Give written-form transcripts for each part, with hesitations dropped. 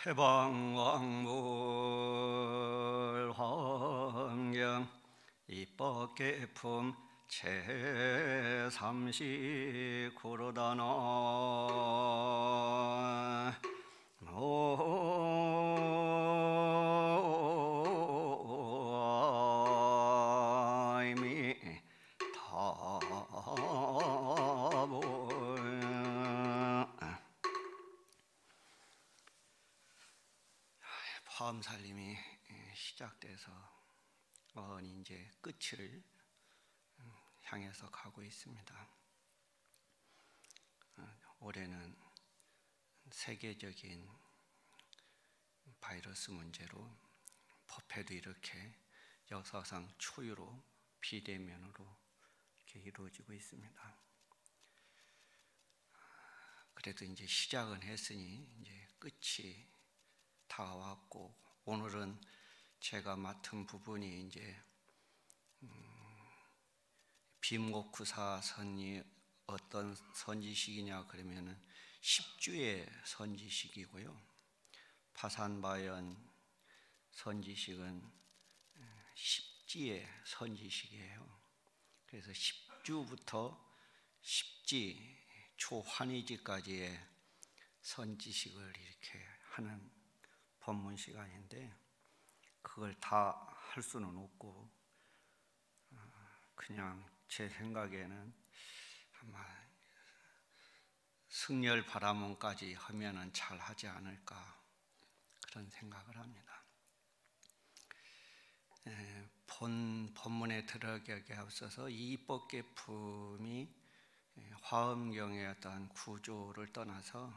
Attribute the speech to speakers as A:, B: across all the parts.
A: 해방왕물 환경 입법계품 제39로다나 화엄살림이 시작돼서 이제 끝을 향해서 가고 있습니다. 올해는 세계적인 바이러스 문제로 법회도 이렇게 역사상 초유로 비대면으로 이렇게 이루어지고 있습니다. 그래도 이제 시작은 했으니 이제 끝이 다가왔고, 오늘은 제가 맡은 부분이 이제 빔고쿠사선이 어떤 선지식이냐 그러면은 10주의 선지식이고요. 파산바연 선지식은 10지의 선지식이에요. 그래서 10주부터 10지 초환희지까지의 선지식을 이렇게 하는 법문 시간인데, 그걸 다 할 수는 없고 그냥 제 생각에는 아마 승열 바라문까지 하면은 잘 하지 않을까 그런 생각을 합니다. 본 법문에 들어가기 앞서서 이 입법계품이 화엄경의 어떤 구조를 떠나서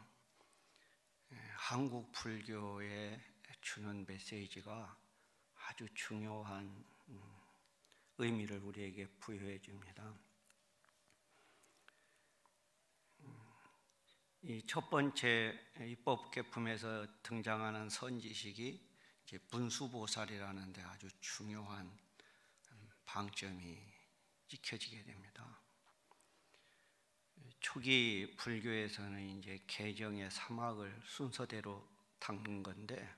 A: 한국 불교에 주는 메시지가 아주 중요한 의미를 우리에게 부여해 줍니다. 이 첫 번째 입법계품에서 등장하는 선지식이 이제 문수보살이라는 데 아주 중요한 방점이 찍혀지게 됩니다. 초기 불교에서는 이제 개정의 사막을 순서대로 닦는 건데,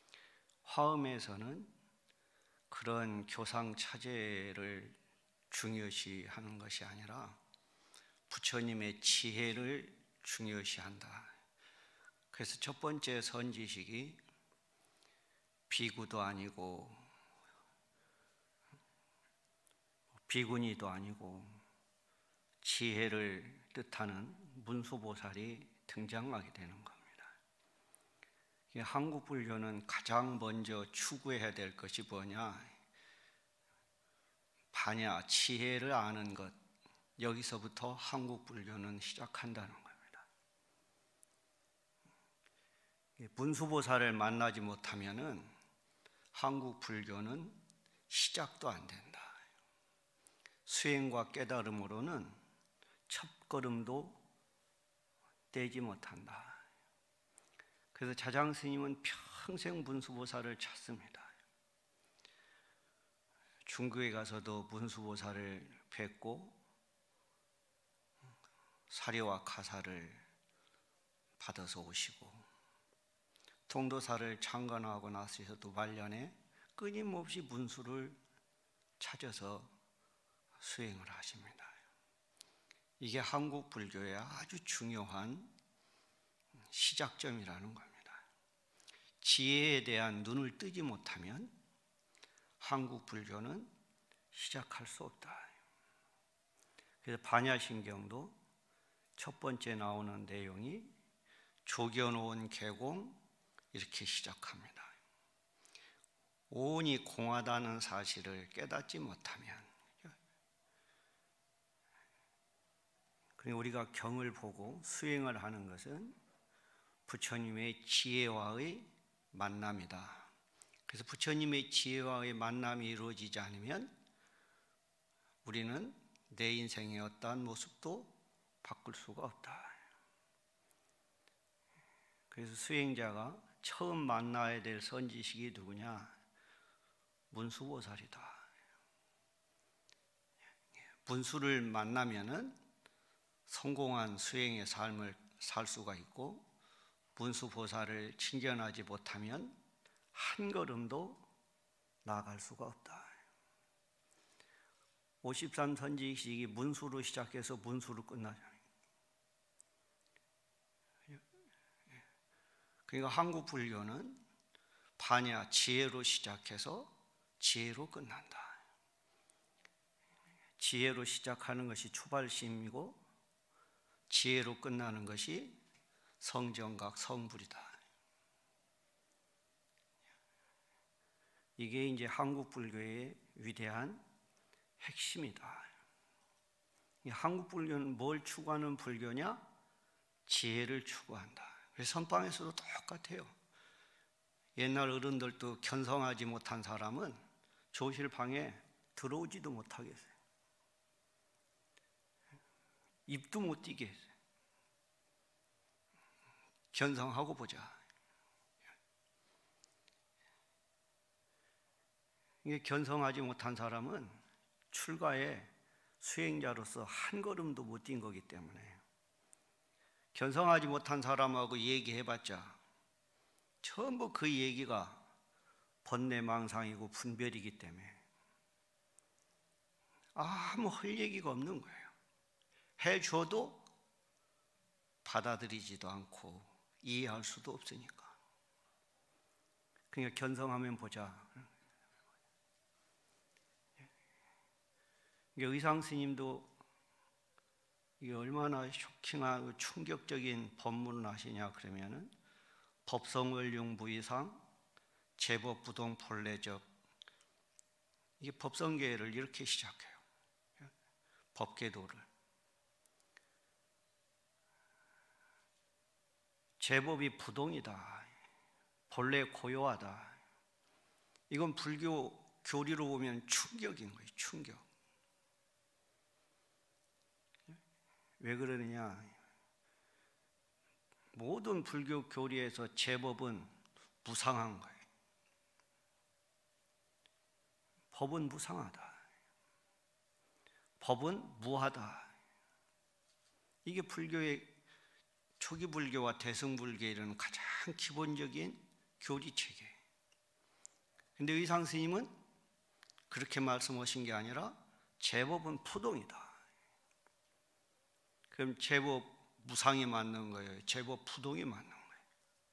A: 화엄에서는 그런 교상 차제를 중요시하는 것이 아니라 부처님의 지혜를 중요시한다. 그래서 첫 번째 선지식이 비구도 아니고 비구니도 아니고 지혜를 뜻하는 문수보살이 등장하게 되는 겁니다. 한국 불교는 가장 먼저 추구해야 될 것이 뭐냐? 반야, 지혜를 아는 것. 여기서부터 한국 불교는 시작한다는 겁니다. 문수보살을 만나지 못하면은 한국 불교는 시작도 안 된다. 수행과 깨달음으로는 첫걸음도 떼지 못한다. 그래서 자장 스님은 평생 문수보살을 찾습니다. 중국에 가서도 문수보살을 뵙고 사료와 가사를 받아서 오시고, 통도사를 창건하고 나서도 말년에 끊임없이 문수를 찾아서 수행을 하십니다. 이게 한국 불교의 아주 중요한 시작점이라는 겁니다. 지혜에 대한 눈을 뜨지 못하면 한국 불교는 시작할 수 없다. 그래서 반야심경도 첫 번째 나오는 내용이 조겨놓은 계공 이렇게 시작합니다. 오온이 공하다는 사실을 깨닫지 못하면, 그리고 우리가 경을 보고 수행을 하는 것은 부처님의 지혜와의 만남이다. 그래서 부처님의 지혜와의 만남이 이루어지지 않으면 우리는 내 인생의 어떠한 모습도 바꿀 수가 없다. 그래서 수행자가 처음 만나야 될 선지식이 누구냐? 문수보살이다. 문수를 만나면은 성공한 수행의 삶을 살 수가 있고, 문수보살을 친견하지 못하면 한 걸음도 나아갈 수가 없다. 53선지식이 문수로 시작해서 문수로 끝나잖아요. 그러니까 한국 불교는 반야 지혜로 시작해서 지혜로 끝난다. 지혜로 시작하는 것이 초발심이고 지혜로 끝나는 것이 성정각 성불이다. 이게 이제 한국 불교의 위대한 핵심이다. 한국 불교는 뭘 추구하는 불교냐? 지혜를 추구한다. 그래서 선방에서도 똑같아요. 옛날 어른들도 견성하지 못한 사람은 조실방에 들어오지도 못하겠어요. 입도 못 띄게 했어요. 견성하고 보자. 이게 견성하지 못한 사람은 출가에 수행자로서 한 걸음도 못 뛴 거기 때문에 견성하지 못한 사람하고 얘기해봤자 전부 그 얘기가 번뇌망상이고 분별이기 때문에 아무 할 얘기가 없는 거예요. 해줘도 받아들이지도 않고 이해할 수도 없으니까. 그러니까 견성하면 보자. 의상 스님도 이게 얼마나 쇼킹하고 충격적인 법문을 하시냐 그러면은 법성월융부이상 제법부동 본래적, 이게 법성계를 이렇게 시작해요. 법계도를 제법이 부동이다, 본래 고요하다. 이건 불교 교리로 보면 충격인 거예요. 충격. 왜 그러느냐? 모든 불교 교리에서 제법은 무상한 거예요. 법은 무상하다. 법은 무하다. 이게 불교의 초기 불교와 대승불교에 이르는 가장 기본적인 교리 체계. 근데 의상 스님은 그렇게 말씀하신 게 아니라 제법은 부동이다. 그럼 제법 무상이 맞는 거예요? 제법 부동이 맞는 거예요?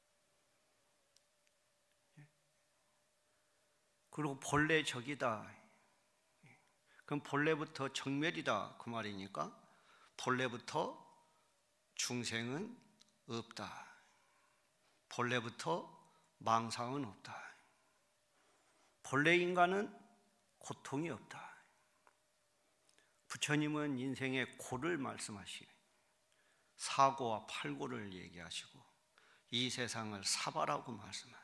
A: 그리고 본래 적이다. 그럼 본래부터 정멸이다 그 말이니까 본래부터 중생은 없다. 본래부터 망상은 없다. 본래 인간은 고통이 없다. 부처님은 인생의 고를 말씀하시고 사고와 팔고를 얘기하시고 이 세상을 사바라고 말씀하시고,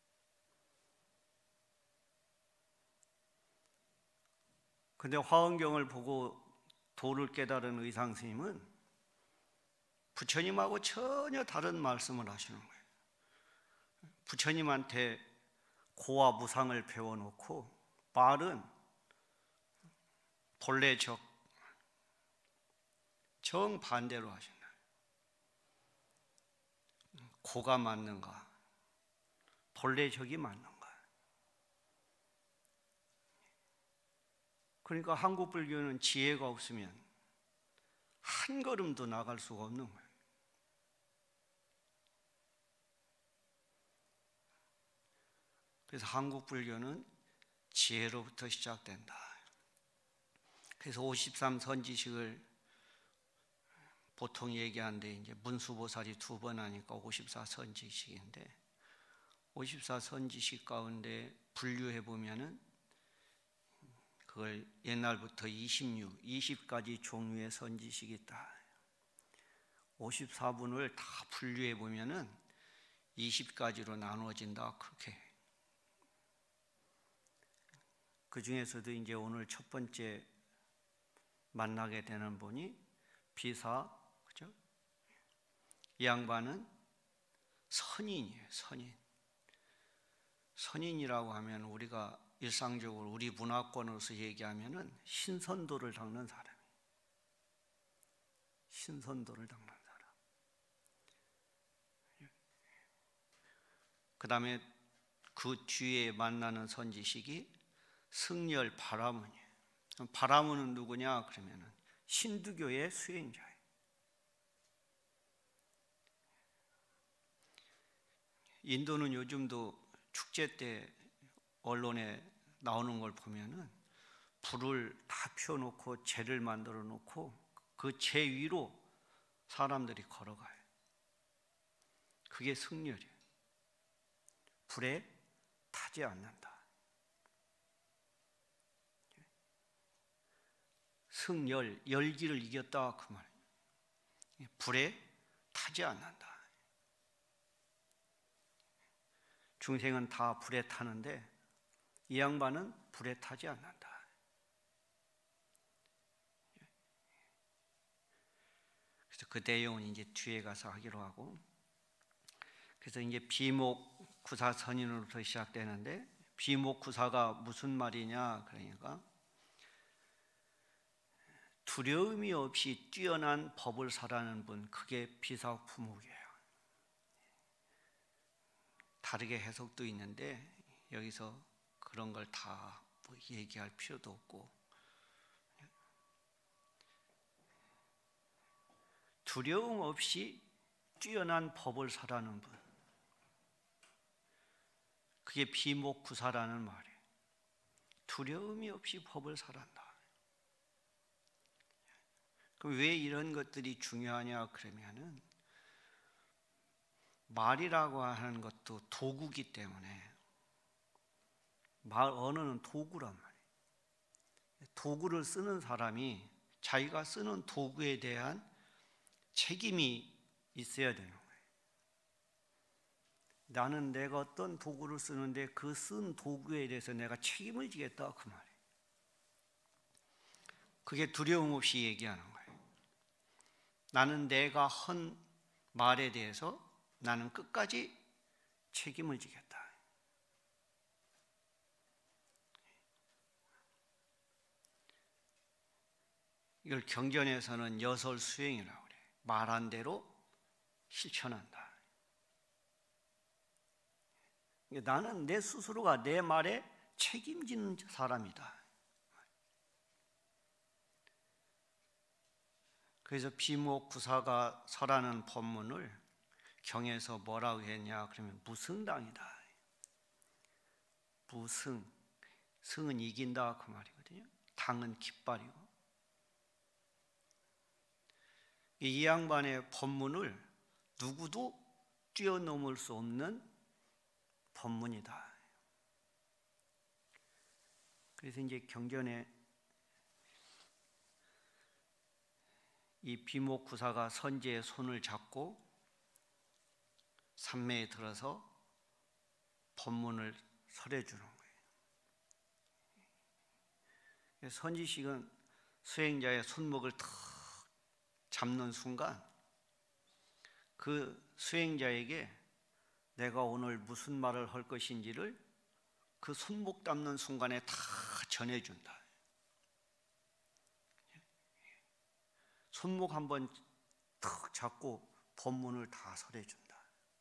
A: 근데 화엄경을 보고 도를 깨달은 의상 스님은 부처님하고 전혀 다른 말씀을 하시는 거예요. 부처님한테 고와 무상을 배워놓고 말은 본래 적 정반대로 하신다. 고가 맞는가? 본래 적이 맞는가? 그러니까 한국 불교는 지혜가 없으면 한 걸음도 나갈 수가 없는 거예요. 그래서 한국 불교는 지혜로부터 시작된다. 그래서 53선지식을 보통 얘기하는데 이제 문수보살이 2번 하니까 54선지식인데 54선지식 가운데 분류해 보면은 그걸 옛날부터 20가지 종류의 선지식이 있다. 54분을 다 분류해 보면은 20가지로 나누어진다. 그렇게. 그 중에서도 이제 오늘 첫 번째 만나게 되는 분이 비사, 그죠? 이 양반은 선인이에요. 선인이라고 하면 우리가 일상적으로 우리 문화권으로서 얘기하면은 신선도를 닦는 사람이에요. 신선도를 닦는 사람. 그 다음에 그 뒤에 만나는 선지식이 승열 바라문이에요. 바라문은 누구냐 그러면은 신두교의 수행자예요. 인도는 요즘도 축제 때 언론에 나오는 걸 보면은 불을 다 피워놓고 재를 만들어 놓고 그 재 위로 사람들이 걸어가요. 그게 승열이에요. 불에 타지 않는다. 승열, 열기를 이겼다 그 말이에요. 불에 타지 않는다. 중생은 다 불에 타는데 이 양반은 불에 타지 않는다. 그래서 그 내용은 이제 뒤에 가서 하기로 하고, 그래서 이제 비목구사 선인으로부터 시작되는데, 비목구사가 무슨 말이냐 그러니까 두려움이 없이 뛰어난 법을 설하는 분, 그게 비사품목이에요. 다르게 해석도 있는데 여기서 그런 걸 다 뭐 얘기할 필요도 없고, 두려움 없이 뛰어난 법을 설하는 분, 그게 비목구사라는 말이에요. 두려움이 없이 법을 설한다. 그럼 왜 이런 것들이 중요하냐 그러면은 말이라고 하는 것도 도구기 때문에, 언어는 도구란 말이에요. 도구를 쓰는 사람이 자기가 쓰는 도구에 대한 책임이 있어야 되는 거예요. 나는 내가 어떤 도구를 쓰는데 그 쓴 도구에 대해서 내가 책임을 지겠다 그 말이에요. 그게 두려움 없이 얘기하는 거예요. 나는 내가 한 말에 대해서 나는 끝까지 책임을 지겠다. 이걸 경전에서는 여설수행이라고 그래요. 말한 대로 실천한다. 나는 내 스스로가 내 말에 책임지는 사람이다. 그래서 비목구사가 설하는 법문을 경에서 뭐라고 했냐 그러면 무승당이다. 무승, 승은 이긴다 그 말이거든요. 당은 깃발이고. 이 양반의 법문을 누구도 뛰어넘을 수 없는 법문이다. 그래서 이제 경전에 이 비목구사가 선제의 손을 잡고 산매에 들어서 법문을 설해주는 거예요. 선지식은 수행자의 손목을 탁 잡는 순간 그 수행자에게 내가 오늘 무슨 말을 할 것인지를 그 손목 잡는 순간에 다 전해준다. 손목 한번 탁 잡고 법문을 다 설해준다.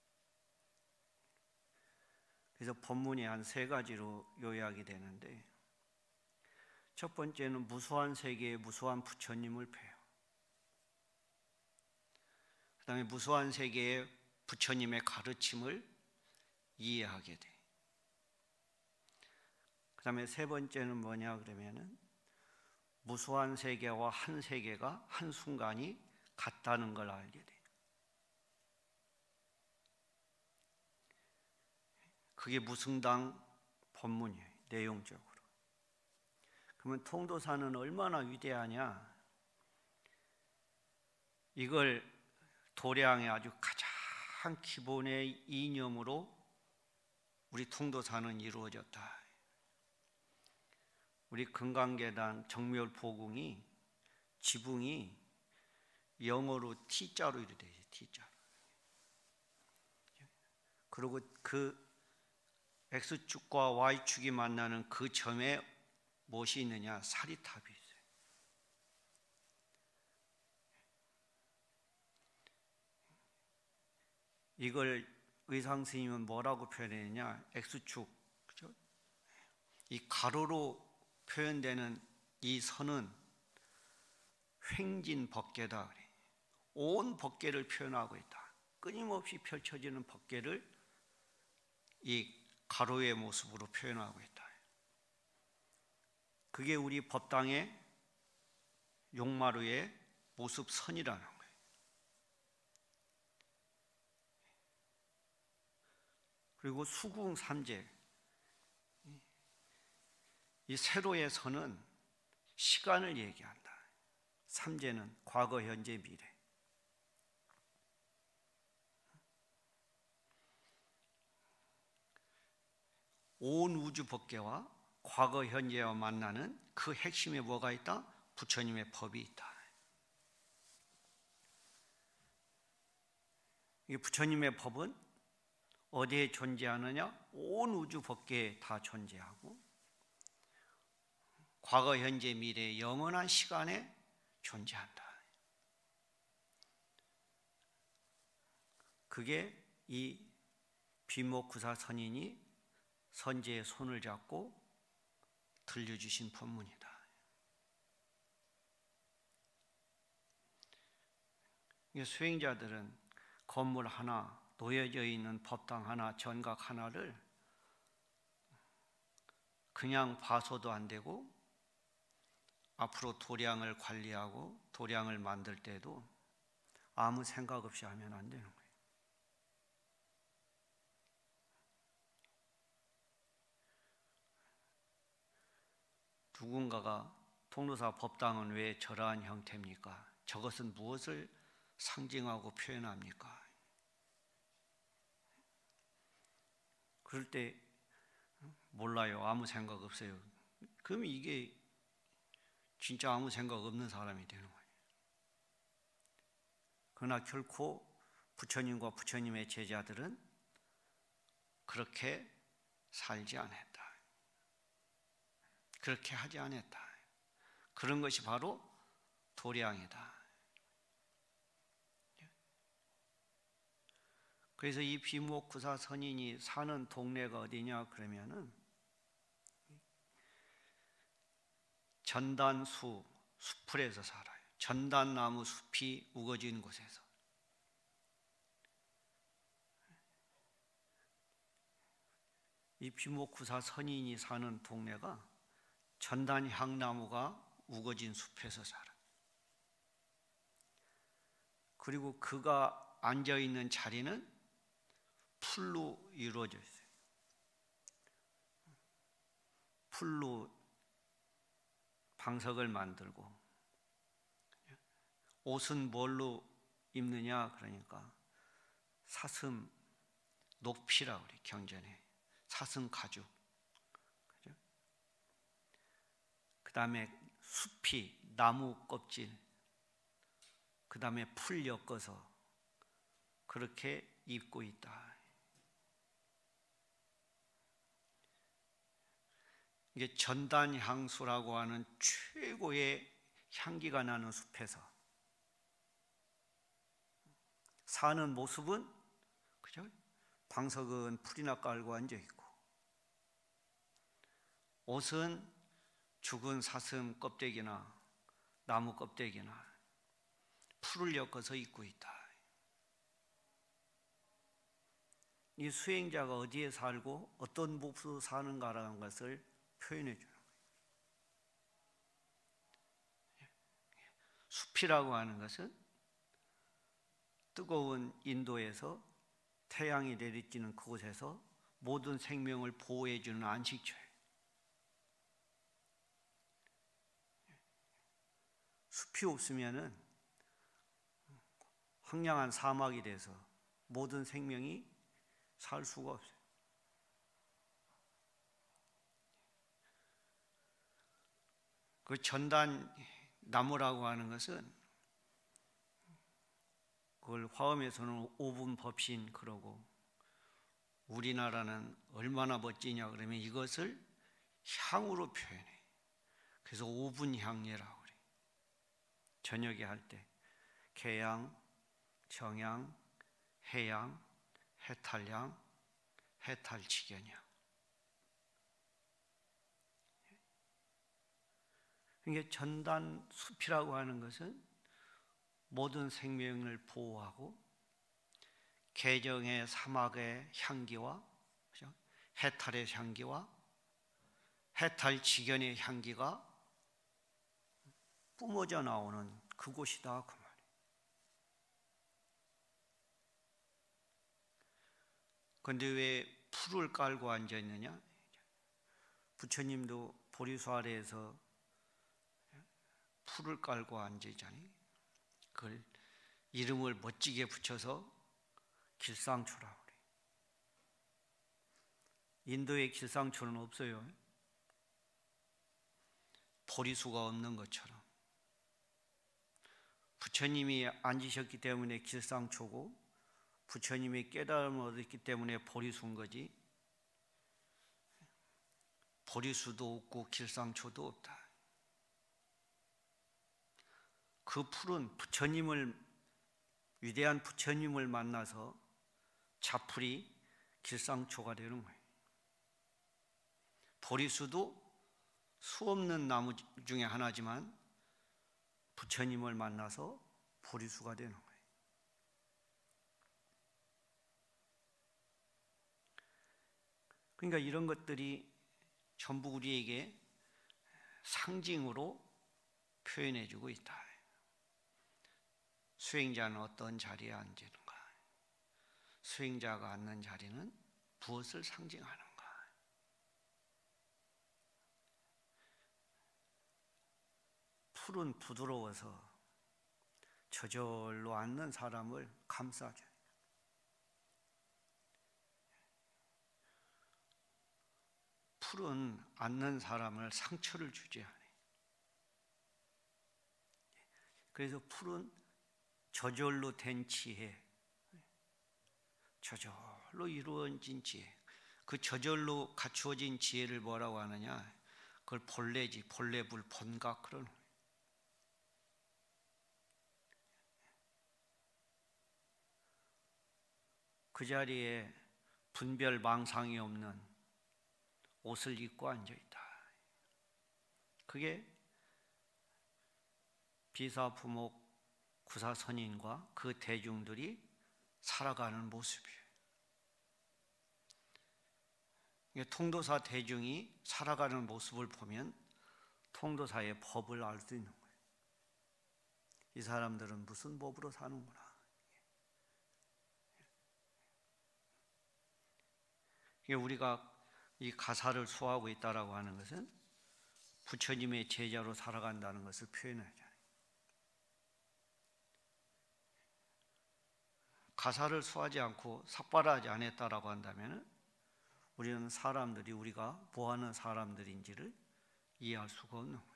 A: 그래서 법문이 한 3가지로 요약이 되는데, 첫 번째는 무수한 세계에 무수한 부처님을 뵈요. 그 다음에 무수한 세계의 부처님의 가르침을 이해하게 돼. 그 다음에 3번째는 뭐냐 그러면은 무수한 세계와 한 세계가 한순간이 같다는 걸 알게 돼. 그게 무승당 법문이에요, 내용적으로. 그러면 통도사는 얼마나 위대하냐? 이걸 도량의 아주 가장 기본의 이념으로 우리 통도사는 이루어졌다. 우리 금강계단 정묘포궁이 지붕이 영어로 T자로 이렇게 되죠. T자로. 그리고 그 X축과 Y축이 만나는 그 점에 무엇이 있느냐? 사리탑이 있어요. 이걸 의상 스님은 뭐라고 표현했느냐? X축, 그죠? 이 가로로 표현되는 이 선은 횡진 법계다 그래. 온 법계를 표현하고 있다. 끊임없이 펼쳐지는 법계를 이 가로의 모습으로 표현하고 있다. 그게 우리 법당의 용마루의 모습 선이라는 거예요. 그리고 수궁 삼재, 이 세로의 선은 시간을 얘기한다. 삼재는 과거, 현재, 미래. 온 우주 법계와 과거, 현재와 만나는 그 핵심에 뭐가 있다? 부처님의 법이 있다. 이 부처님의 법은 어디에 존재하느냐? 온 우주 법계에 다 존재하고 과거, 현재, 미래 영원한 시간에 존재한다. 그게 이 비목구사 선인이 선제의 손을 잡고 들려주신 법문이다. 수행자들은 건물 하나, 놓여져 있는 법당 하나, 전각 하나를 그냥 봐서도 안 되고 앞으로 도량을 관리하고 도량을 만들 때도 아무 생각 없이 하면 안 되는 거예요. 누군가가 통로사 법당은 왜 저러한 형태입니까? 저것은 무엇을 상징하고 표현합니까? 그럴 때 몰라요. 아무 생각 없어요. 그럼 이게 진짜 아무 생각 없는 사람이 되는 거예요. 그러나 결코 부처님과 부처님의 제자들은 그렇게 살지 않았다. 그렇게 하지 않았다. 그런 것이 바로 도량이다. 그래서 이 비목구사 선인이 사는 동네가 어디냐 그러면은 전단수 숲풀에서 살아요. 전단나무 숲이 우거진 곳에서. 이 비목구사 선인이 사는 동네가 전단향나무가 우거진 숲에서 살아. 그리고 그가 앉아있는 자리는 풀로 이루어져 있어요. 풀로 방석을 만들고 옷은 뭘로 입느냐 그러니까 사슴 녹피라고 그래. 경전에 사슴 가죽. 그죠? 그 다음에 숲이 나무 껍질, 그 다음에 풀 엮어서 그렇게 입고 있다. 이게 전단향수라고 하는 최고의 향기가 나는 숲에서 사는 모습은 그죠? 방석은 풀이나 깔고 앉아 있고 옷은 죽은 사슴 껍데기나 나무 껍데기나 풀을 엮어서 입고 있다. 이 수행자가 어디에 살고 어떤 모습으로 사는가라는 것을 표현해 주는 거예요. 숲이라고 하는 것은 뜨거운 인도에서 태양이 내리쬐는 그곳에서 모든 생명을 보호해 주는 안식처예요. 숲이 없으면은 황량한 사막이 돼서 모든 생명이 살 수가 없어요. 그 전단 나무라고 하는 것은 그걸 화엄에서는 5분 법신 그러고 우리나라는 얼마나 멋지냐 그러면 이것을 향으로 표현해. 그래서 5분 향례라고 그래. 저녁에 할 때 개향, 정향, 해향, 해탈량, 해탈지견이야. 이게 전단 숲이라고 하는 것은 모든 생명을 보호하고 개정의 사막의 향기와 해탈의 향기와 해탈지견의 향기가 뿜어져 나오는 그곳이다 그 말이에요. 그런데 왜 풀을 깔고 앉아 있느냐? 부처님도 보리수 아래에서 풀을 깔고 앉아 있잖아요. 그걸 이름을 멋지게 붙여서 길상초라고 그래요. 인도에 길상초는 없어요. 보리수가 없는 것처럼 부처님이 앉으셨기 때문에 길상초고 부처님이 깨달음을 얻었기 때문에 보리수인 거지, 보리수도 없고 길상초도 없다. 그 풀은 위대한 부처님을 만나서 자풀이 길상초가 되는 거예요. 보리수도 수 없는 나무 중에 하나지만 부처님을 만나서 보리수가 되는 거예요. 그러니까 이런 것들이 전부 우리에게 상징으로 표현해주고 있다. 수행자는 어떤 자리에 앉는가? 수행자가 앉는 자리는 무엇을 상징하는가? 풀은 부드러워서 저절로 앉는 사람을 감싸줘요. 풀은 앉는 사람을 상처를 주지 않아요. 그래서 풀은 저절로 된 지혜, 저절로 이루어진 지혜, 그 저절로 갖추어진 지혜를 뭐라고 하느냐? 그걸 본래지, 본래불, 본각 그러는 거예요. 그 자리에 분별 망상이 없는 옷을 입고 앉아있다. 그게 비사부목 구사선인과 그 대중들이 살아가는 모습이에요. 통도사 대중이 살아가는 모습을 보면 통도사의 법을 알 수 있는 거예요. 이 사람들은 무슨 법으로 사는구나. 우리가 이 가사를 수하고 있다라고 하는 것은 부처님의 제자로 살아간다는 것을 표현하잖아요. 가사를 수하지 않고 삭발하지 않았다라고 한다면 우리는 사람들이 우리가 뭐하는 사람들인지를 이해할 수가 없는 거예요.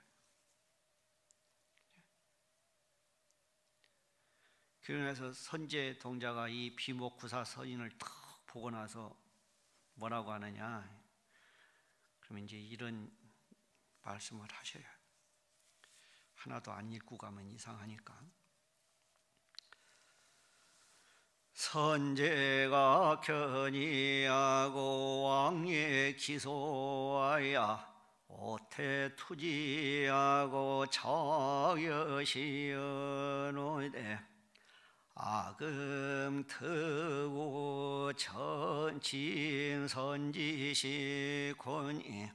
A: 그래서 선제 동자가 이 비목구사 서인을 탁 보고 나서 뭐라고 하느냐? 그러면 이제 이런 말씀을 하셔요. 하나도 안 읽고 가면 이상하니까. 선제가 견이하고 왕예 기소하야 오태투지하고 자여시여노되 아금트고 천친선지식혼이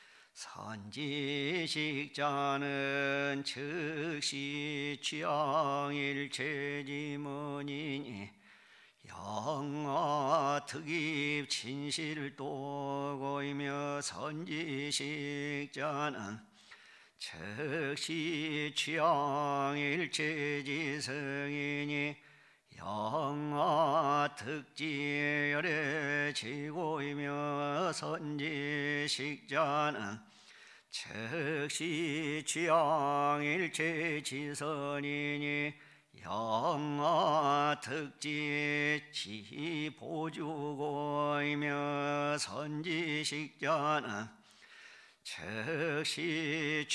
A: 선지식자는 즉시 취향일체지문이니 영아특입 진실도고이며 선지식자는 즉시 취향일체지성이니 영아특지열의 지고이며 선지식자는 즉시 취향일체지선이니 영아특지 지보주고이며 선지식자는 즉시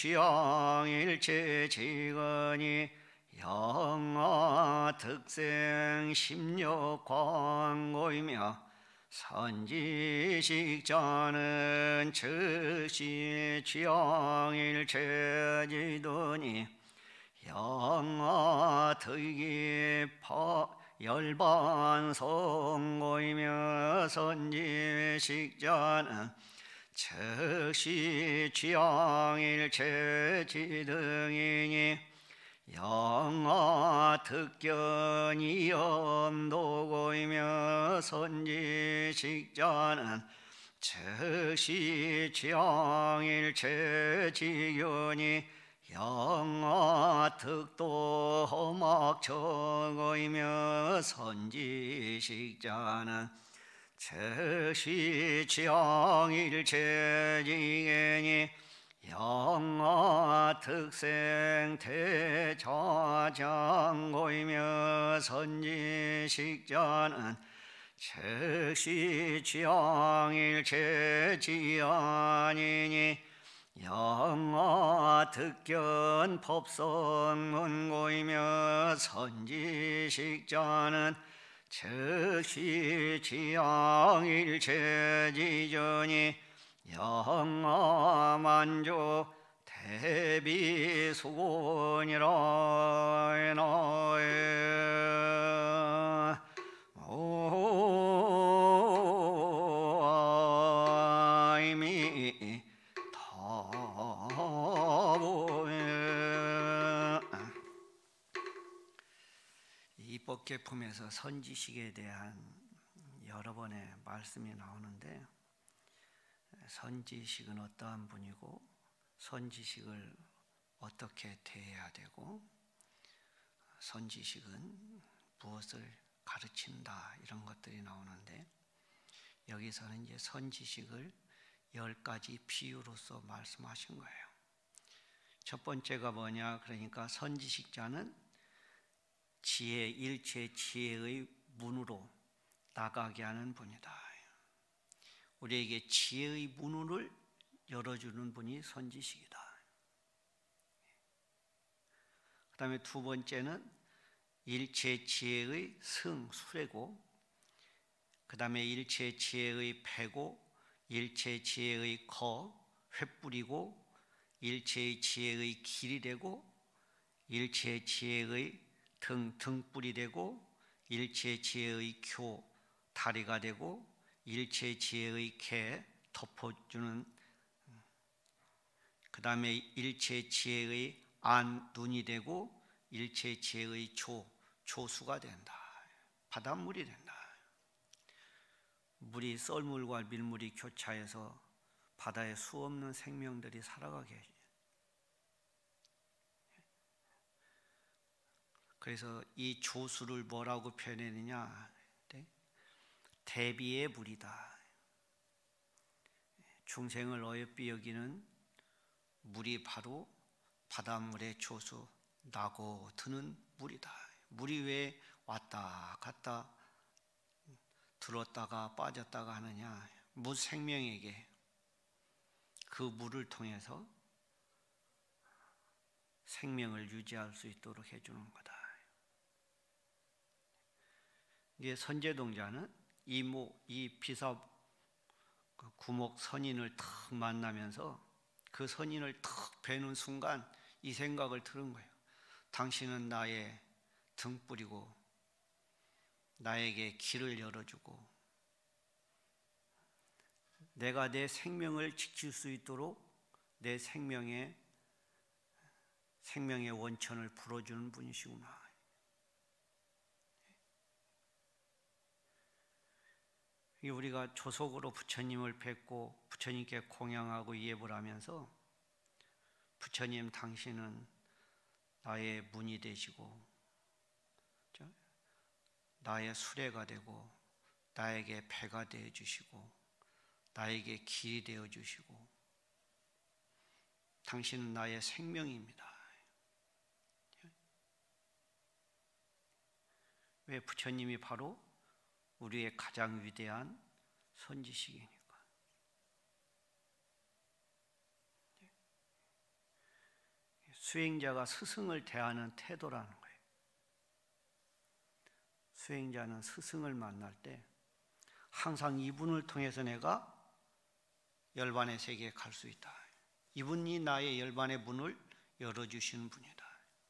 A: 취향일체지거니 영아특생 심력광고이며 선지식자는 즉시 취향일체지더니 영아득이 열반성고이며 선지식자는 즉시 취향일체지등이니 영아득견이 염도고이며 선지식자는 즉시 취향일체지견이 영아득도 험악처고이며 선지식자는 즉시 취향일체지견이 영아득생태자장고이며 선지식자는 즉시 취향일체지아니니 영아득견 법성문고이며 선지식자는 즉시 취향일체지전이 영아만족 대비수곤이라 나에 오아이미 타보에. 입법계품에서 선지식에 대한 여러 번의 말씀이 나오는데, 선지식은 어떠한 분이고 선지식을 어떻게 대해야 되고 선지식은 무엇을 가르친다, 이런 것들이 나오는데, 여기서는 이제 선지식을 10가지 비유로서 말씀하신 거예요. 첫 번째가 뭐냐, 그러니까 선지식자는 지혜, 일체 지혜의 문으로 나가게 하는 분이다. 우리에게 지혜의 문을 열어주는 분이 선지식이다. 그 다음에 두 번째는 일체 지혜의 수레고, 그 다음에 일체 지혜의 패고, 일체 지혜의 횃불이고, 일체의 지혜의 길이 되고, 일체 지혜의 등불이 되고, 일체 지혜의 다리가 되고, 일체 지혜의 개 덮어주는, 그 다음에 일체 지혜의 눈이 되고, 일체 지혜의 조수가 된다. 바닷물이 된다. 물이 썰물과 밀물이 교차해서 바다에 수없는 생명들이 살아가게 해요. 그래서 이 조수를 뭐라고 표현했느냐, 대비의 물이다. 중생을 어여삐 여기는 물이 바로 바닷물의 조수, 나고 드는 물이다. 물이 왜 왔다 갔다 들었다가 빠졌다가 하느냐, 무생명에게 그 물을 통해서 생명을 유지할 수 있도록 해주는 거다. 이게 선제동자는 이 비사 구목 선인을 탁 만나면서 그 선인을 탁 뵈는 순간 이 생각을 들은 거예요. 당신은 나의 등불이고 나에게 길을 열어주고 내가 내 생명을 지킬 수 있도록 내 생명의 원천을 불어주는 분이시구나. 우리가 조속으로 부처님을 뵙고 부처님께 공양하고 예불 하면서 부처님 당신은 나의 문이 되시고 나의 수레가 되고 나에게 배가 되어 주시고 나에게 길이 되어 주시고 당신은 나의 생명입니다. 왜? 부처님이 바로 우리의 가장 위대한 선지식이니까. 수행자가 스승을 대하는 태도라는 거예요. 수행자는 스승을 만날 때 항상 이분을 통해서 내가 열반의 세계에 갈 수 있다. 이분이 나의 열반의 문을 열어주시는 분이다.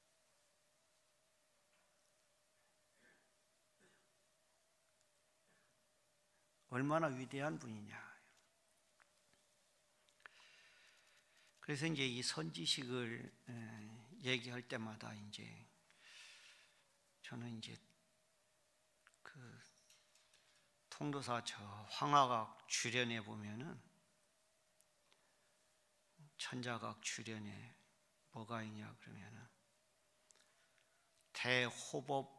A: 얼마나 위대한 분이냐. 그래서 이제 이 선지식을 얘기할 때마다 이제 저는 이제 그 통도사 저 황하각 주련에 보면은 천자각 주련에 뭐가 있냐 그러면은 대호법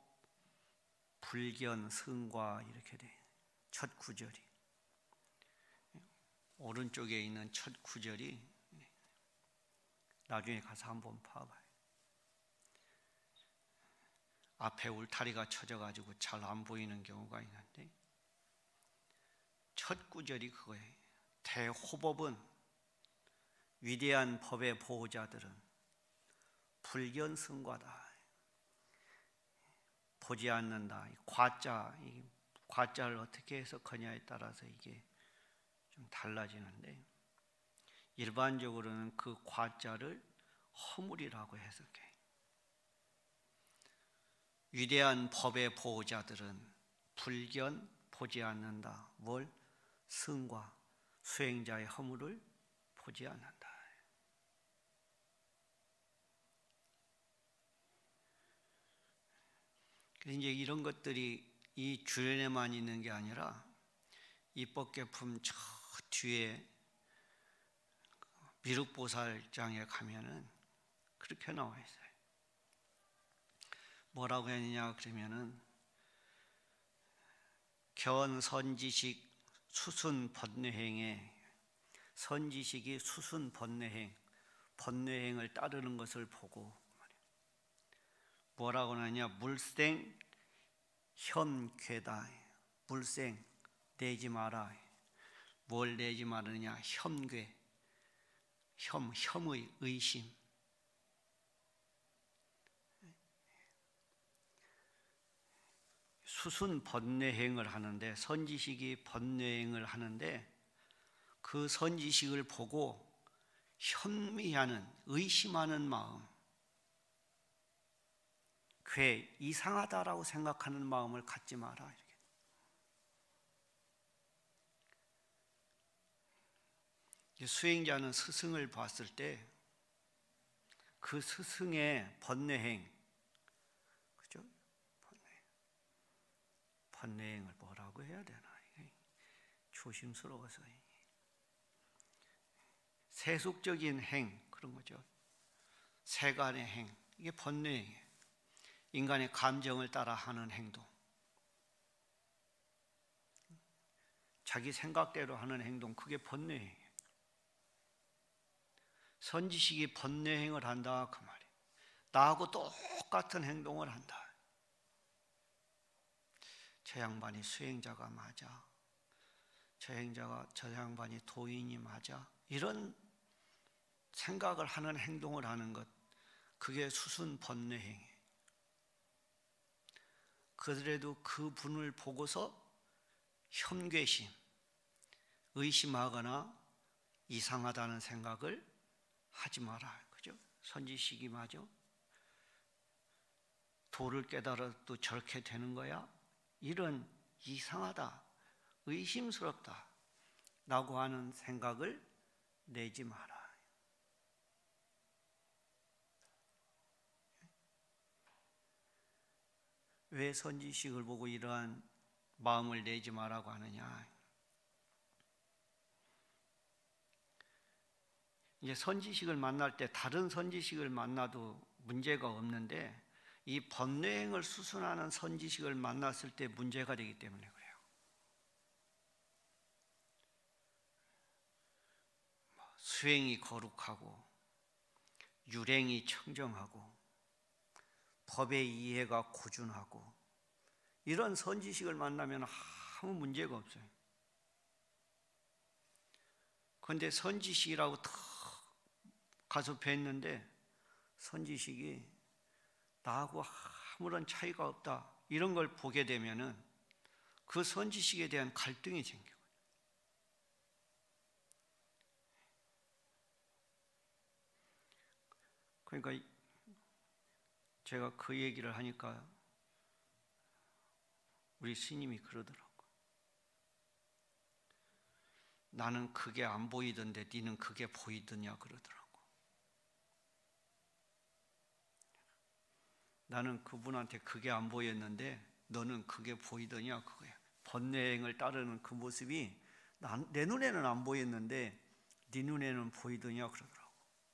A: 불견 승과 이렇게 돼. 첫 구절이 오른쪽에 있는 첫 구절이 나중에 가서 한번 봐봐요. 앞에 울타리가 쳐져가지고 잘 안 보이는 경우가 있는데 첫 구절이 그거예요. 대호법은 위대한 법의 보호자들은 불견승과다. 보지 않는다. 과자를 어떻게 해석하냐에 따라서 이게 좀 달라지는데 일반적으로는 그 과자를 허물이라고 해석해. 위대한 법의 보호자들은 불견 보지 않는다. 뭘? 승과 수행자의 허물을 보지 않는다. 그래서 이제 이런 것들이 이 주련에만 있는 게 아니라 입법계품 저 뒤에 미륵보살장에 가면은 그렇게 나와 있어요. 뭐라고 했느냐 그러면은 견선지식 수순번뇌행에 선지식이 수순번뇌행 번뇌행을 따르는 것을 보고 뭐라고 하느냐 물생 현괴다. 물생 내지 마라. 뭘 내지 말느냐 현괴 혐의 의심. 수순 번뇌행을 하는데 선지식이 번뇌행을 하는데 그 선지식을 보고 현미하는 의심하는 마음, 괴 이상하다라고 생각하는 마음을 갖지 마라. 수행자는 스승을 봤을 때 그 스승의 번뇌행, 그죠? 번뇌행을 뭐라고 해야 되나? 조심스러워서 세속적인 행 그런 거죠. 세간의 행 이게 번뇌행이에요. 인간의 감정을 따라 하는 행동, 자기 생각대로 하는 행동 그게 번뇌행이에요. 선지식이 번뇌행을 한다 그 말이에요. 나하고 똑같은 행동을 한다. 저 양반이 수행자가 맞아? 저 양반이 도인이 맞아? 이런 생각을 하는 행동을 하는 것 그게 수순 번뇌행이에요. 그래도 그 분을 보고서 현괴심, 의심하거나 이상하다는 생각을 하지 마라. 그죠? 선지식이 맞아? 도를 깨달아도 저렇게 되는 거야? 이런 이상하다, 의심스럽다 라고 하는 생각을 내지 마라. 왜 선지식을 보고 이러한 마음을 내지 마라고 하느냐? 이제 선지식을 만날 때 다른 선지식을 만나도 문제가 없는데 이 번뇌행을 수순하는 선지식을 만났을 때 문제가 되기 때문에 그래요. 수행이 거룩하고 유행이 청정하고 법의 이해가 고준하고 이런 선지식을 만나면 아무 문제가 없어요. 그런데 선지식이라고 탁 가서 뵀는데 선지식이 나하고 아무런 차이가 없다 이런 걸 보게 되면은 그 선지식에 대한 갈등이 생기고, 그러니까 제가 그 얘기를 하니까 우리 스님이 그러더라고. 나는 그게 안 보이던데 니는 그게 보이더냐 그러더라고. 나는 그분한테 그게 안 보였는데 너는 그게 보이더냐 그거야. 번뇌행을 따르는 그 모습이 내 눈에는 안 보였는데 네 눈에는 보이더냐 그러더라고.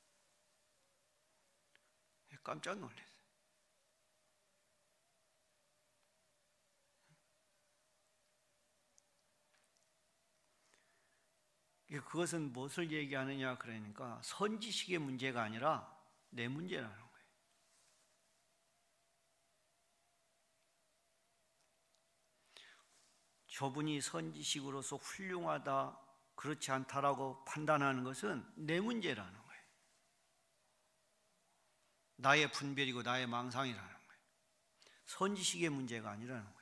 A: 깜짝 놀랐어요. 그것은 무엇을 얘기하느냐 그러니까 선지식의 문제가 아니라 내 문제라는 거예요. 저분이 선지식으로서 훌륭하다, 그렇지 않다라고 판단하는 것은 내 문제라는 거예요. 나의 분별이고 나의 망상이라는 거예요. 선지식의 문제가 아니라는 거예요.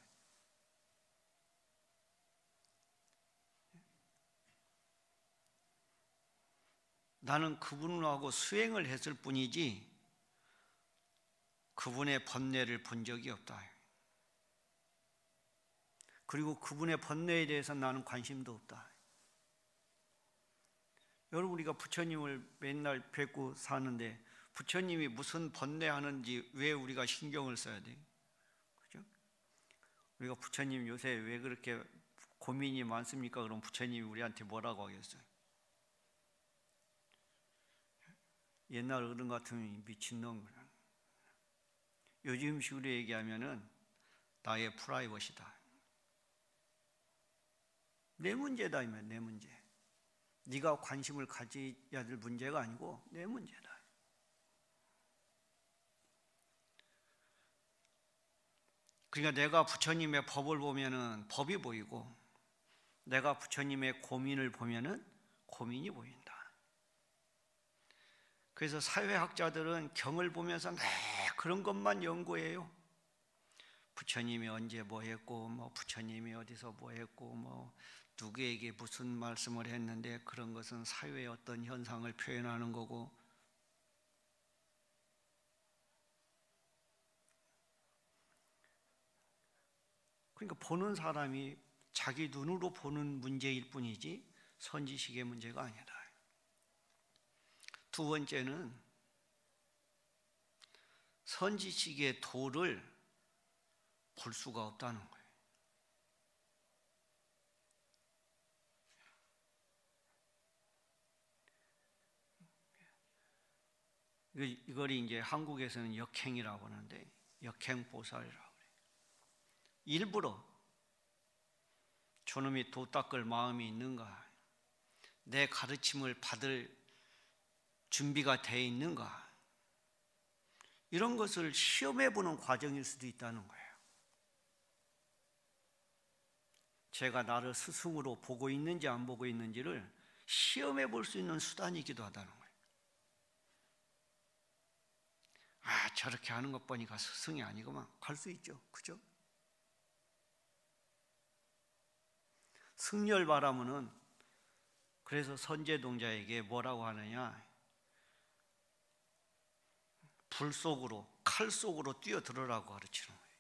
A: 나는 그분하고 수행을 했을 뿐이지 그분의 번뇌를 본 적이 없다. 그리고 그분의 번뇌에 대해서 나는 관심도 없다. 여러분, 우리가 부처님을 맨날 뵙고 사는데 부처님이 무슨 번뇌하는지 왜 우리가 신경을 써야 돼요? 그죠? 우리가 부처님 요새 왜 그렇게 고민이 많습니까? 그럼 부처님이 우리한테 뭐라고 하겠어요? 옛날 어른 같으면 미친놈. 요즘식으로 얘기하면은 나의 프라이버시다. 내 문제다, 이면 내 문제. 네가 관심을 가져야 될 문제가 아니고 내 문제다. 그러니까 내가 부처님의 법을 보면은 법이 보이고, 내가 부처님의 고민을 보면은 고민이 보인다. 그래서 사회학자들은 경을 보면서 네, 그런 것만 연구해요. 부처님이 언제 뭐 했고, 뭐 부처님이 어디서 뭐 했고, 뭐 누구에게 무슨 말씀을 했는데, 그런 것은 사회의 어떤 현상을 표현하는 거고, 그러니까 보는 사람이 자기 눈으로 보는 문제일 뿐이지 선지식의 문제가 아니다. 두 번째는 선지식의 도를 볼 수가 없다는 거예요. 이걸 이제 한국에서는 역행이라고 하는데, 역행보살이라고 해요. 일부러 저놈이 도 닦을 마음이 있는가, 내 가르침을 받을 준비가 되어 있는가, 이런 것을 시험해 보는 과정일 수도 있다는 거예요. 제가 나를 스승으로 보고 있는지 안 보고 있는지를 시험해 볼 수 있는 수단이기도 하다는 거예요. 아, 저렇게 하는 것 보니까 스승이 아니구만 할 수 있죠. 그죠? 승열바라문은 그래서 선제동자에게 뭐라고 하느냐, 불 속으로, 칼 속으로 뛰어들으라고 가르치는 거예요.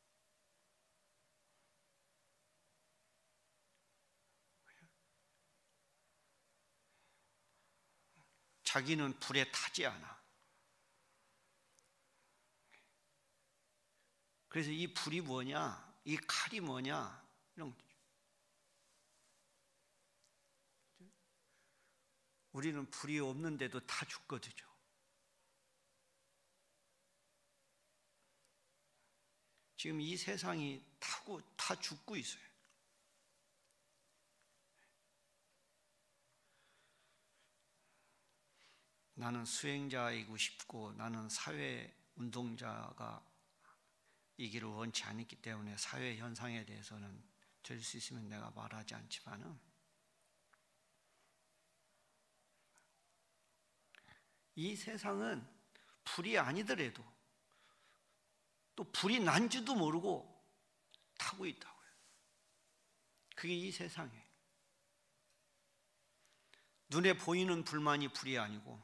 A: 자기는 불에 타지 않아. 그래서 이 불이 뭐냐, 이 칼이 뭐냐, 이런 거죠. 우리는 불이 없는데도 다 죽거든요. 지금 이 세상이 다 죽고 있어요. 나는 수행자이고 싶고, 나는 사회 운동자가 이기를 원치 않기 때문에 사회 현상에 대해서는 될 수 있으면 내가 말하지 않지만은, 이 세상은 불이 아니더라도 또 불이 난 줄도 모르고 타고 있다고요. 그게 이 세상이에요. 눈에 보이는 불만이 불이 아니고,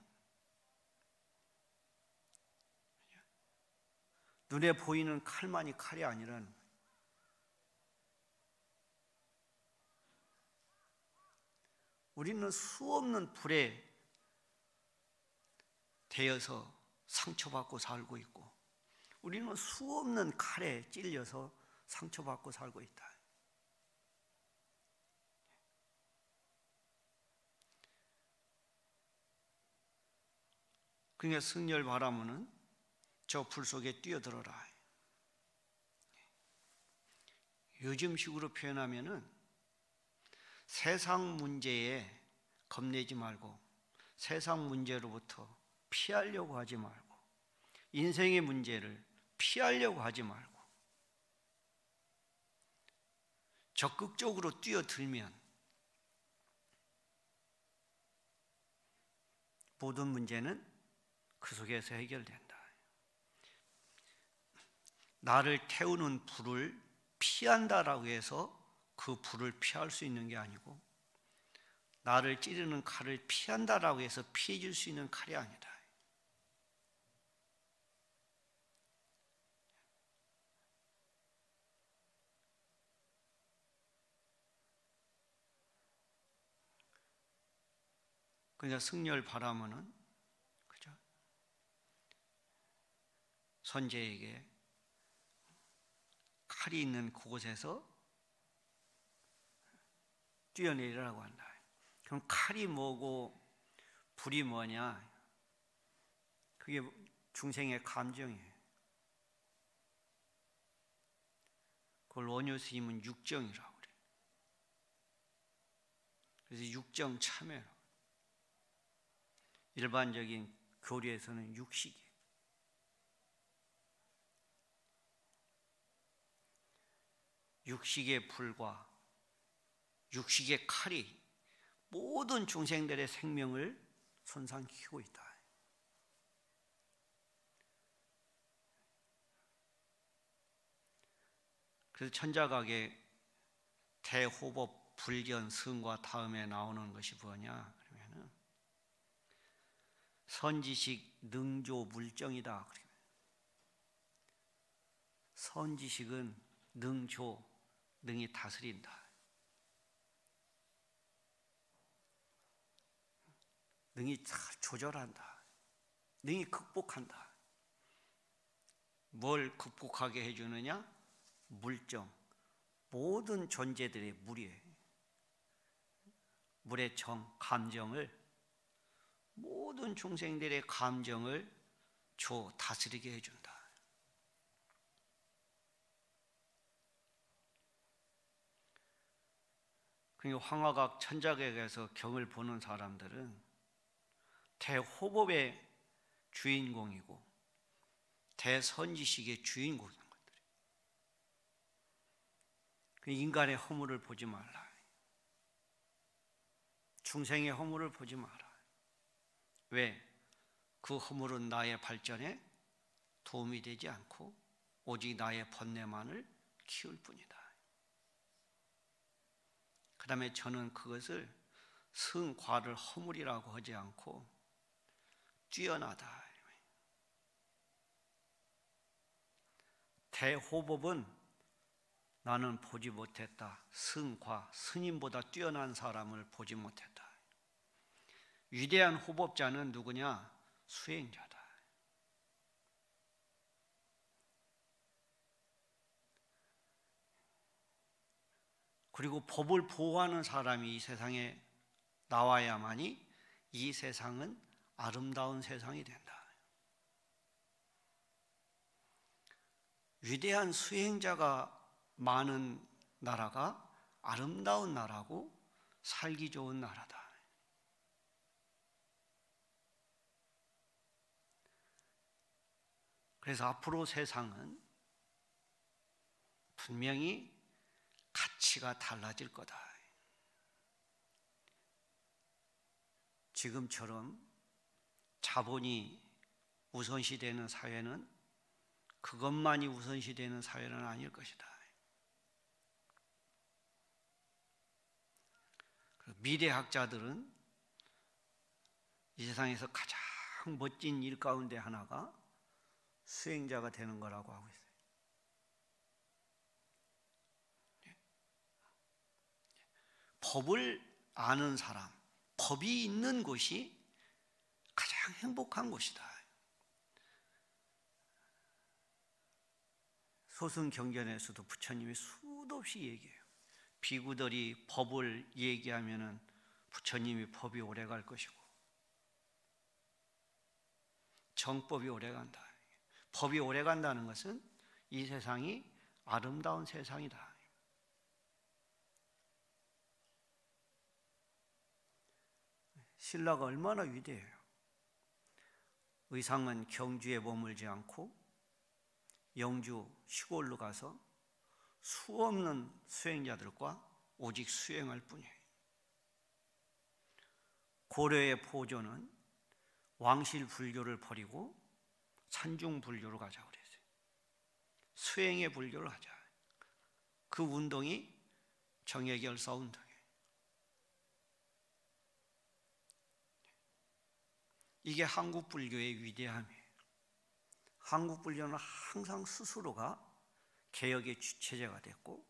A: 눈에 보이는 칼만이 칼이 아니라는 거예요. 우리는 수없는 불에 대여서 상처받고 살고 있고, 우리는 수없는 칼에 찔려서 상처받고 살고 있다. 그러니까 승려를 바라면은 저 불 속에 뛰어들어라. 요즘식으로 표현하면은 세상 문제에 겁내지 말고, 세상 문제로부터 피하려고 하지 말고, 인생의 문제를 피하려고 하지 말고 적극적으로 뛰어들면 모든 문제는 그 속에서 해결된다. 나를 태우는 불을 피한다라고 해서 그 불을 피할 수 있는 게 아니고, 나를 찌르는 칼을 피한다라고 해서 피해줄 수 있는 칼이 아니다. 그냥 승려를 바라면은, 그죠? 선제에게 칼이 있는 그곳에서 뛰어내리라고 한다. 그럼 칼이 뭐고 불이 뭐냐? 그게 중생의 감정이에요. 그걸 원효 스님은 육정이라고 그래요. 그래서 육정 참회라고. 일반적인 교리에서는 육식이에요. 육식의 불과 육식의 칼이 모든 중생들의 생명을 손상시키고 있다. 그래서 천자각의 대호법 불견 승과 다음에 나오는 것이 뭐냐 그러면은 선지식 능조 물정이다. 선지식은 능조, 능이 다스린다. 능이 잘 조절한다. 능이 극복한다. 뭘 극복하게 해주느냐? 물정. 모든 존재들의 물이에요. 물의 정, 감정을, 모든 중생들의 감정을 다스리게 해준다. 그러니까 황화각 천자각에서 경을 보는 사람들은 대호법의 주인공이고 대선지식의 주인공인 것들이에요. 인간의 허물을 보지 말라. 중생의 허물을 보지 마라. 왜? 그 허물은 나의 발전에 도움이 되지 않고 오직 나의 번뇌만을 키울 뿐이다. 그 다음에 저는 그것을 승과를 허물이라고 하지 않고 뛰어나다. 대호법은 나는 보지 못했다. 승과 스님보다 뛰어난 사람을 보지 못했다. 위대한 호법자는 누구냐? 수행자다. 그리고 법을 보호하는 사람이 이 세상에 나와야만이 이 세상은 아름다운 세상이 된다. 위대한 수행자가 많은 나라가 아름다운 나라고 살기 좋은 나라다. 그래서 앞으로 세상은 분명히 가치가 달라질 거다. 지금처럼 자본이 우선시되는 사회는 그것만이 우선시되는 사회는 아닐 것이다. 미래학자들은 이 세상에서 가장 멋진 일 가운데 하나가 수행자가 되는 거라고 하고 있어요. 법을 아는 사람, 법이 있는 곳이 가장 행복한 곳이다. 소승경전에서도 부처님이 수도 없이 얘기해요. 비구들이 법을 얘기하면은 부처님이 법이 오래 갈 것이고 정법이 오래 간다. 법이 오래 간다는 것은 이 세상이 아름다운 세상이다. 신라가 얼마나 위대해요. 의상은 경주에 머물지 않고 영주 시골로 가서 수없는 수행자들과 오직 수행할 뿐이에요. 고려의 포조는 왕실 불교를 버리고 산중 불교로 가자고 그랬어요. 수행의 불교를 하자. 그 운동이 정예결사 운동이에요. 이게 한국 불교의 위대함이에요. 한국 불교는 항상 스스로가 개혁의 주체자가 됐고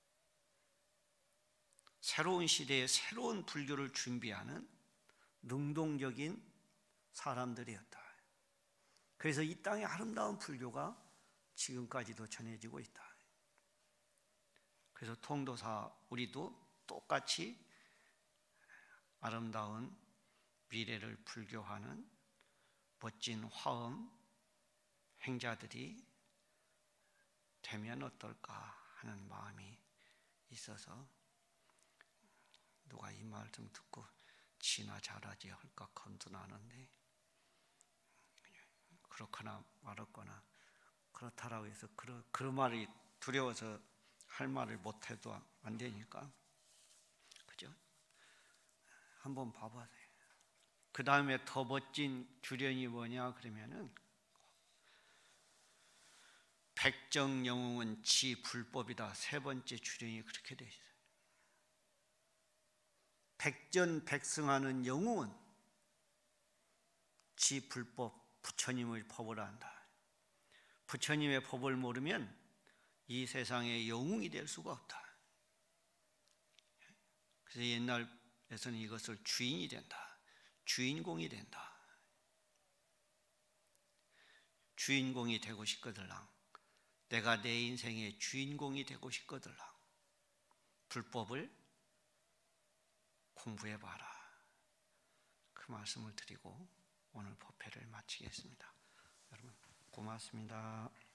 A: 새로운 시대에 새로운 불교를 준비하는 능동적인 사람들이었다. 그래서 이 땅의 아름다운 불교가 지금까지도 전해지고 있다. 그래서 통도사 우리도 똑같이 아름다운 미래를 불교하는 멋진 화엄 행자들이 되면 어떨까 하는 마음이 있어서 누가 이 말 좀 듣고 지나 잘하지 할까 검토하는데 그렇거나 말았거나 그렇다라고 해서 그런 말이 두려워서 할 말을 못해도 안 되니까 그죠? 한번 봐봐요. 그 다음에 더 멋진 주련이 뭐냐 그러면은 백정영웅은 지 불법이다. 세 번째 주련이 그렇게 돼 있어요. 백전백승하는 영웅은 지 불법, 부처님의 법을 안다. 부처님의 법을 모르면 이 세상의 영웅이 될 수가 없다. 그래서 옛날에서는 이것을 주인이 된다, 주인공이 된다. 주인공이 되고 싶거들랑 내가 내 인생의 주인공이 되고 싶거들랑 불법을 공부해봐라. 그 말씀을 드리고 오늘 법회를 마치겠습니다. 여러분 고맙습니다.